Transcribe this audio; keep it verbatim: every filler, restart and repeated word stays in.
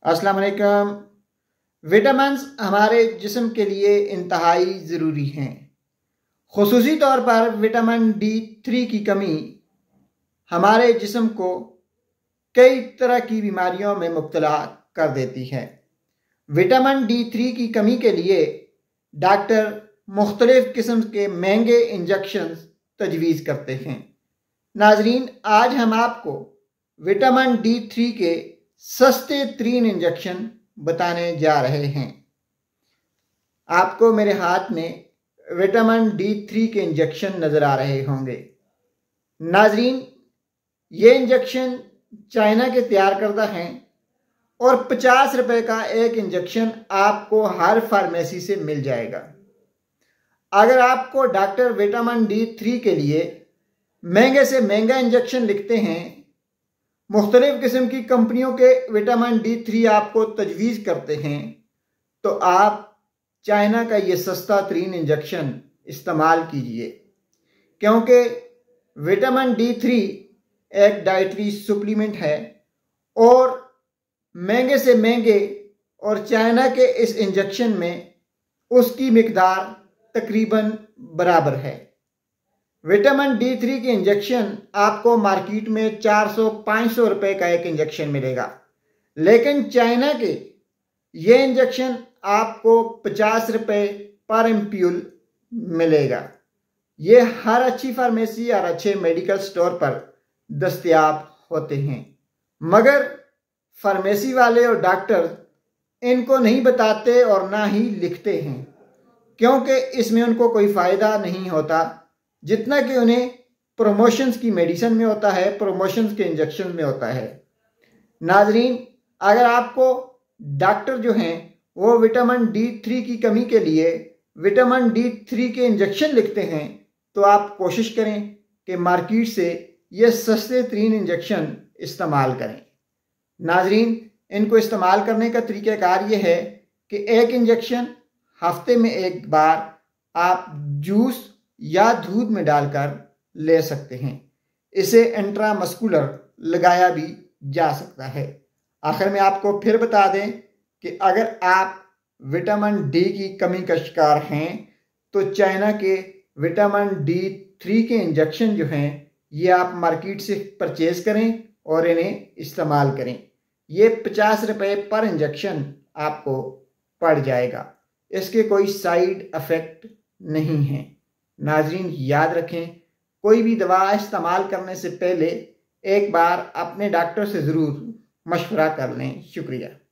अस्सलाम वालेकुम। विटामिन्स हमारे जिस्म के लिए इंतहाई ज़रूरी हैं। ख़ुसूसी तौर पर विटामिन डी थ्री की कमी हमारे जिस्म को कई तरह की बीमारियों में मुब्तला कर देती है। विटामिन डी थ्री की कमी के लिए डॉक्टर मुख्तलिफ़ किस्म के महंगे इंजेक्शन तजवीज़ करते हैं। नाजरीन, आज हम आपको विटामिन डी थ्री के सस्ते तरीन इंजेक्शन बताने जा रहे हैं। आपको मेरे हाथ में विटामिन डी थ्री के इंजेक्शन नज़र आ रहे होंगे। नाजरीन, ये इंजेक्शन चाइना के तैयार करदा हैं और पचास रुपए का एक इंजेक्शन आपको हर फार्मेसी से मिल जाएगा। अगर आपको डॉक्टर विटामिन डी थ्री के लिए महंगे से महंगा इंजेक्शन लिखते हैं, मुख्तलिफ़ किस्म की कंपनियों के विटामिन डी थ्री आपको तजवीज़ करते हैं, तो आप चाइना का ये सस्ता तरीन इंजेक्शन इस्तेमाल कीजिए, क्योंकि विटामिन डी थ्री एक डाइटरी सप्लीमेंट है और महंगे से महंगे और चाइना के इस इंजेक्शन में उसकी मिकदार तकरीबन बराबर है। विटामिन डी थ्री के इंजेक्शन आपको मार्केट में चार सौ पाँच सौ रुपये का एक इंजेक्शन मिलेगा, लेकिन चाइना के ये इंजेक्शन आपको पचास रुपये पर एम्प्यूल मिलेगा। ये हर अच्छी फार्मेसी और अच्छे मेडिकल स्टोर पर दस्तयाब होते हैं, मगर फार्मेसी वाले और डॉक्टर इनको नहीं बताते और ना ही लिखते हैं, क्योंकि इसमें उनको कोई फ़ायदा नहीं होता जितना कि उन्हें प्रमोशंस की मेडिसिन में होता है, प्रमोशंस के इंजेक्शन में होता है। नाजरीन, अगर आपको डॉक्टर जो हैं वो विटामिन डी थ्री की कमी के लिए विटामिन डी थ्री के इंजेक्शन लिखते हैं, तो आप कोशिश करें कि मार्केट से ये सस्ते तरीन इंजेक्शन इस्तेमाल करें। नाजरीन, इनको इस्तेमाल करने का तरीक़ाकार ये है कि एक इंजेक्शन हफ्ते में एक बार आप जूस या दूध में डालकर ले सकते हैं। इसे इंट्रामस्कुलर लगाया भी जा सकता है। आखिर में आपको फिर बता दें कि अगर आप विटामिन डी की कमी का शिकार हैं, तो चाइना के विटामिन डी थ्री के इंजेक्शन जो हैं ये आप मार्केट से परचेज़ करें और इन्हें इस्तेमाल करें। ये पचास रुपये पर इंजेक्शन आपको पड़ जाएगा। इसके कोई साइड इफ़ेक्ट नहीं हैं। नाजरीन, याद रखें, कोई भी दवा इस्तेमाल करने से पहले एक बार अपने डॉक्टर से ज़रूर मशवरा कर लें। शुक्रिया।